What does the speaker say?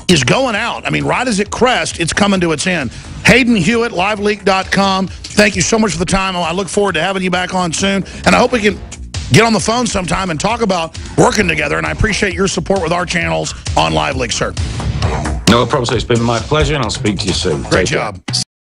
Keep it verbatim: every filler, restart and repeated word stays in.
is going out. I mean, right as it crests, it's coming to its end. Hayden Hewitt, live leak dot com. Thank you so much for the time. I look forward to having you back on soon. And I hope we can get on the phone sometime and talk about working together. And I appreciate your support with our channels on LiveLeak, sir. No problem, sir. It's been my pleasure, and I'll speak to you soon. Great job.